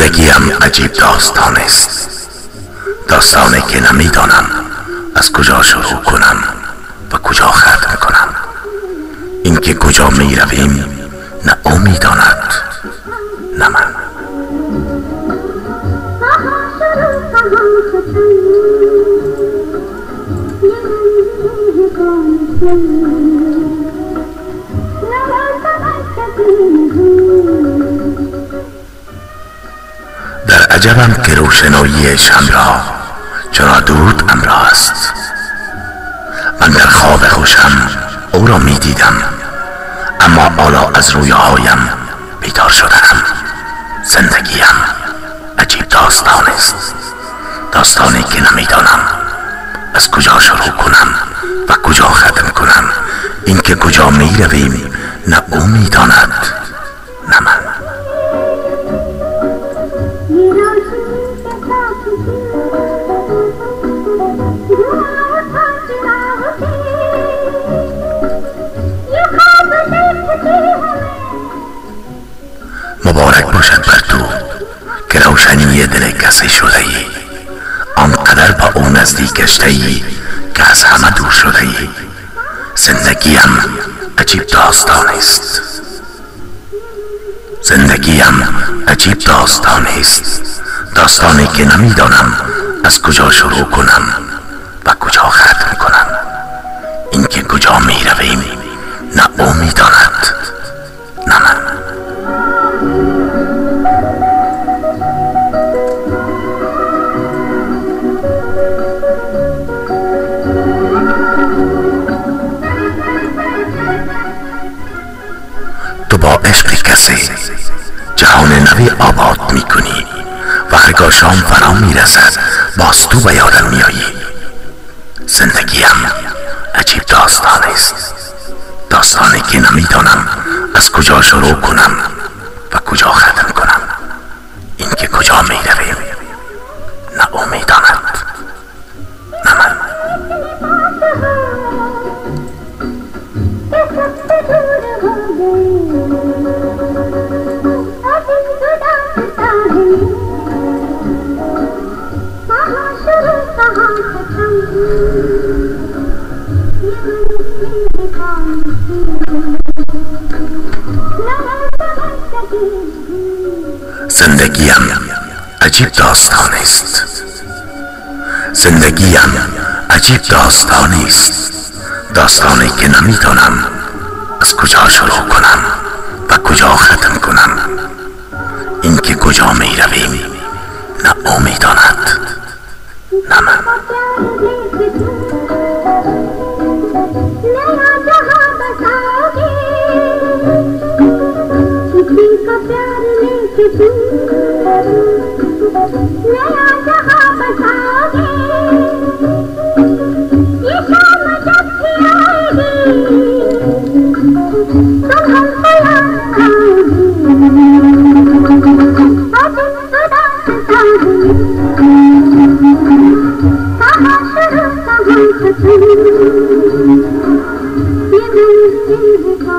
زندگیم عجیب داستان است، داستانی که نمیدانم از کجا شروع کنم و کجا ختم کنم. اینکه کجا می رویم نه او می داند نه من. در عجبم که روشنایی شم را چرا دود امرا است. من در خواب خوشم او را می دیدم، اما حالا از رویاهایم بیدار شدم. زندگیم عجیب داستان است، داستانی که نمیدانم از کجا شروع کنم و کجا ختم کنم. اینکه کجا می رویم نه او می داند نه من. مبارک باشد بر تو که روشنی دل کسی شده ای، آنقدر با او نزدیک گشته ای که از همه دور شده ای. زندگیم عجیب داستان است، زندگیم عجیب داستان است، داستانی که نمیدانم از کجا شروع کنم و کجا ختم کنم. اینکه کجا می رویم نه او می داند نه من. تو با عشق کسی جهان نوی آباد می کنی و هرگاه شام فرا می رسد باز تو به یادم می آیی. زندگیم عجیب داستان است، داستانی که نمیدانم از کجا شروع کنم و کجا ختم کنم. اینکه کجا می رویم نه او می داند نه من. زندگیم عجیب داستان است، زندگیم عجیب داستان است، داستانی که نمیدانم از کجا شروع کنم و کجا ختم کنم. اینکه کجا می رویم نه او می داند نه من. ये